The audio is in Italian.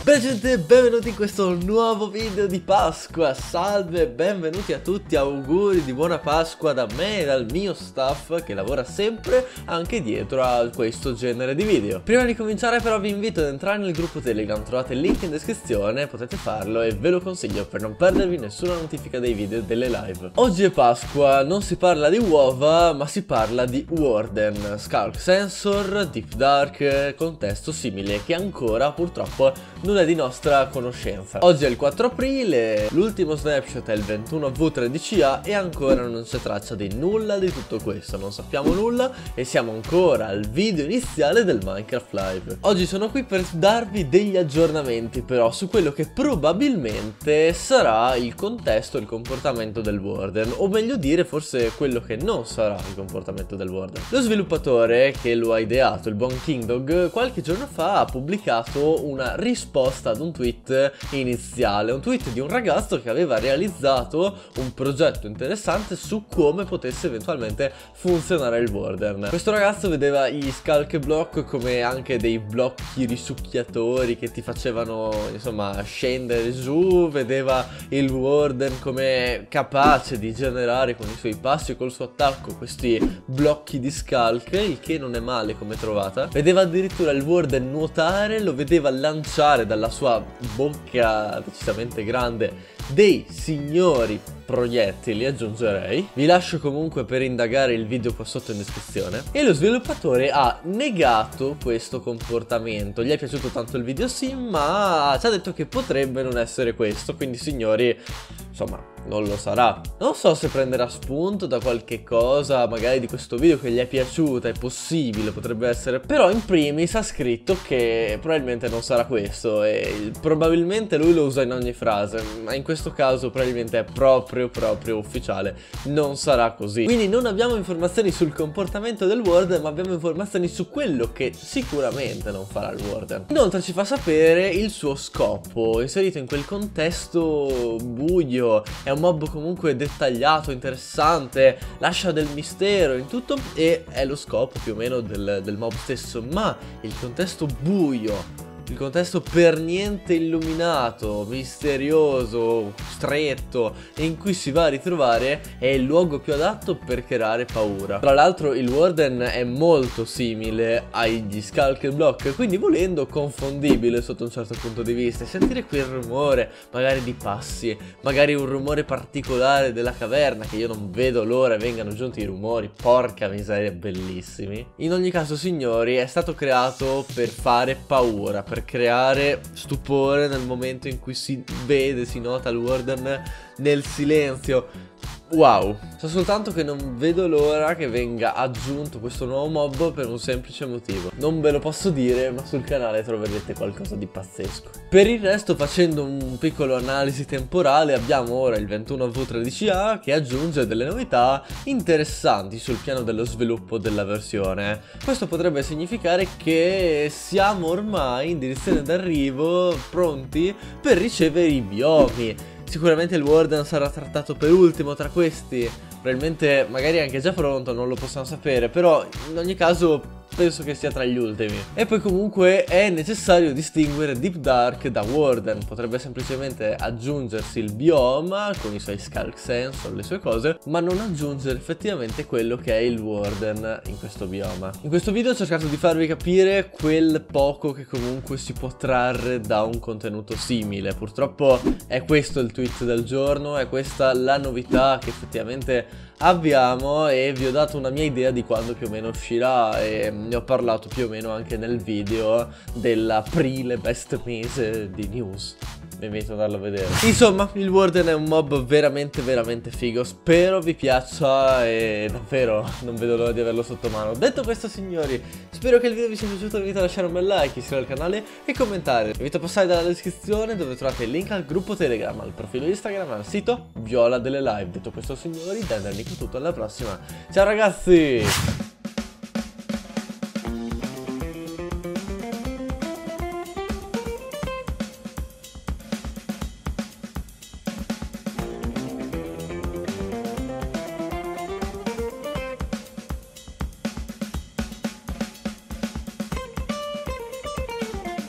Beh gente, benvenuti in questo nuovo video di Pasqua. Salve, benvenuti a tutti, auguri di buona Pasqua da me e dal mio staff che lavora sempre anche dietro a questo genere di video. Prima di cominciare però vi invito ad entrare nel gruppo Telegram, trovate il link in descrizione, potete farlo e ve lo consiglio per non perdervi nessuna notifica dei video delle live. Oggi è Pasqua, non si parla di uova ma si parla di Warden, Skulk Sensor, Deep Dark, contesto simile che ancora purtroppo non è di nostra conoscenza. Oggi è il 4 aprile, l'ultimo snapshot è il 21V13A e ancora non c'è traccia di nulla di tutto questo, non sappiamo nulla e siamo ancora al video iniziale del Minecraft Live. Oggi sono qui per darvi degli aggiornamenti però su quello che probabilmente sarà il contesto e il comportamento del Warden, o meglio dire forse quello che non sarà il comportamento del Warden. Lo sviluppatore che lo ha ideato, il buon KingDog, qualche giorno fa ha pubblicato una risposta ad un tweet iniziale, un tweet di un ragazzo che aveva realizzato un progetto interessante su come potesse eventualmente funzionare il Warden. Questo ragazzo vedeva gli Skulk Block come anche dei blocchi risucchiatori che ti facevano insomma scendere giù, vedeva il Warden come capace di generare con i suoi passi e col suo attacco questi blocchi di Skulk, il che non è male come trovata. Vedeva addirittura il Warden nuotare, lo vedeva lanciare dalla sua bocca decisamente grande dei signori proiettili, aggiungerei. Vi lascio comunque per indagare il video qua sotto in descrizione. E lo sviluppatore ha negato questo comportamento. Gli è piaciuto tanto il video, sì, ma ci ha detto che potrebbe non essere questo. Quindi signori, insomma, non lo sarà. Non so se prenderà spunto da qualche cosa magari di questo video che gli è piaciuta, è possibile, potrebbe essere. Però in primis ha scritto che probabilmente non sarà questo e probabilmente lui lo usa in ogni frase, ma in questo caso probabilmente è proprio ufficiale, non sarà così. Quindi non abbiamo informazioni sul comportamento del Warden, ma abbiamo informazioni su quello che sicuramente non farà il Warden. Inoltre ci fa sapere il suo scopo, inserito in quel contesto buio. È un mob comunque dettagliato, interessante, lascia del mistero in tutto e è lo scopo più o meno del mob stesso, ma il contesto buio, il contesto per niente illuminato, misterioso, stretto e in cui si va a ritrovare è il luogo più adatto per creare paura. Tra l'altro il Warden è molto simile agli Skulk Block, quindi volendo confondibile sotto un certo punto di vista. Sentire quel rumore magari di passi, magari un rumore particolare della caverna che io non vedo l'ora vengano giunti i rumori, porca miseria, bellissimi. In ogni caso signori è stato creato per fare paura, per creare stupore nel momento in cui si vede, si nota il Warden nel silenzio. Wow, so soltanto che non vedo l'ora che venga aggiunto questo nuovo mob per un semplice motivo. Non ve lo posso dire, ma sul canale troverete qualcosa di pazzesco. Per il resto, facendo un piccolo analisi temporale, abbiamo ora il 21V13A che aggiunge delle novità interessanti sul piano dello sviluppo della versione. Questo potrebbe significare che siamo ormai in direzione d'arrivo, pronti per ricevere i biomi. Sicuramente il Warden sarà trattato per ultimo tra questi, probabilmente magari anche già pronto, non lo possiamo sapere, però in ogni caso penso che sia tra gli ultimi. E poi comunque è necessario distinguere Deep Dark da Warden, potrebbe semplicemente aggiungersi il bioma con i suoi Skulk Sensor, le sue cose, ma non aggiungere effettivamente quello che è il Warden in questo bioma. In questo video ho cercato di farvi capire quel poco che comunque si può trarre da un contenuto simile. Purtroppo è questo il tweet del giorno, è questa la novità che effettivamente abbiamo e vi ho dato una mia idea di quando più o meno uscirà e ne ho parlato più o meno anche nel video dell'aprile best mese di news. Vi invito ad andarlo a vedere. Insomma, il Warden è un mob veramente figo. Spero vi piaccia e davvero non vedo l'ora di averlo sotto mano. Detto questo signori, spero che il video vi sia piaciuto. Vi invito a lasciare un bel like, iscrivervi al canale e commentare. Vi invito a passare dalla descrizione dove trovate il link al gruppo Telegram, al profilo Instagram, al sito Viola delle Live. Detto questo signori, da Nico tutto, alla prossima. Ciao ragazzi!